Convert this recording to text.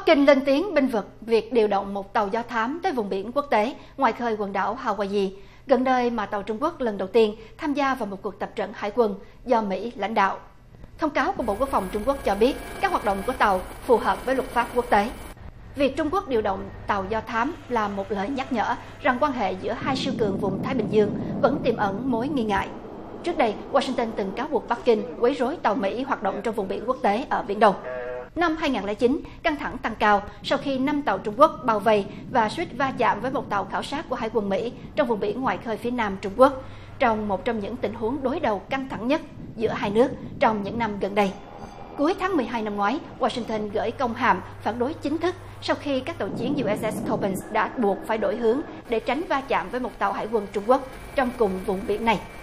Bắc Kinh lên tiếng bênh vực việc điều động một tàu do thám tới vùng biển quốc tế ngoài khơi quần đảo Hawaii, gần nơi mà tàu Trung Quốc lần đầu tiên tham gia vào một cuộc tập trận hải quân do Mỹ lãnh đạo. Thông cáo của Bộ Quốc phòng Trung Quốc cho biết các hoạt động của tàu phù hợp với luật pháp quốc tế. Việc Trung Quốc điều động tàu do thám là một lời nhắc nhở rằng quan hệ giữa hai siêu cường vùng Thái Bình Dương vẫn tiềm ẩn mối nghi ngại. Trước đây, Washington từng cáo buộc Bắc Kinh quấy rối tàu Mỹ hoạt động trong vùng biển quốc tế ở Biển Đông. Năm 2009, căng thẳng tăng cao sau khi 5 tàu Trung Quốc bao vây và suýt va chạm với một tàu khảo sát của Hải quân Mỹ trong vùng biển ngoài khơi phía nam Trung Quốc, trong một trong những tình huống đối đầu căng thẳng nhất giữa hai nước trong những năm gần đây. Cuối tháng 12 năm ngoái, Washington gửi công hàm phản đối chính thức sau khi các tàu chiến USS Cobbins đã buộc phải đổi hướng để tránh va chạm với một tàu hải quân Trung Quốc trong cùng vùng biển này.